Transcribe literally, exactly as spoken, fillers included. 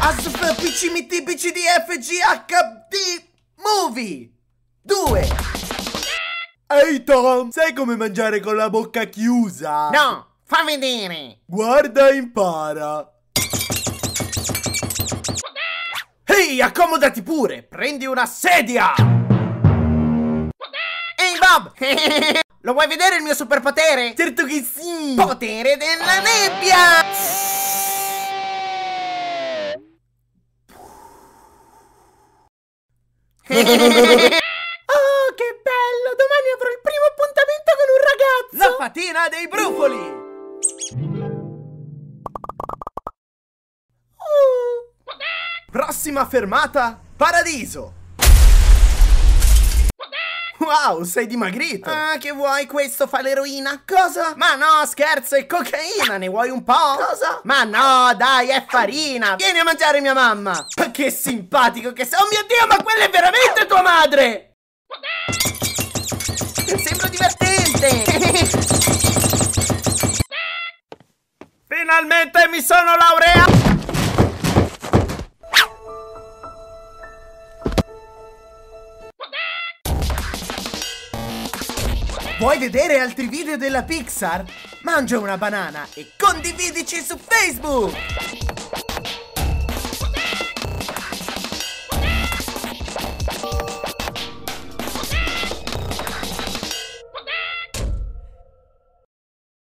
A S F P C M T B C D F G H D Movie due. Ehi Tom, sai come mangiare con la bocca chiusa? No, fa vedere. Guarda e impara. Ehi, accomodati pure, prendi una sedia. Ehi Bob, lo vuoi vedere il mio superpotere? Certo che sì. Potere della nebbia. Oh, che bello! Domani avrò il primo appuntamento con un ragazzo! La fatina dei brufoli! Uh. Prossima fermata, Paradiso! Wow, sei dimagrito! Ah, che vuoi? Questo fa l'eroina? Cosa? Ma no, scherzo, è cocaina, ne vuoi un po'? Cosa? Ma no, dai, è farina. Vieni a mangiare mia mamma. Ma che simpatico che sei! Oh mio Dio, ma quella è veramente tua madre! Sembra divertente. Finalmente mi sono laureato! Vuoi vedere altri video della Pixar? Mangia una banana e condividici su Facebook!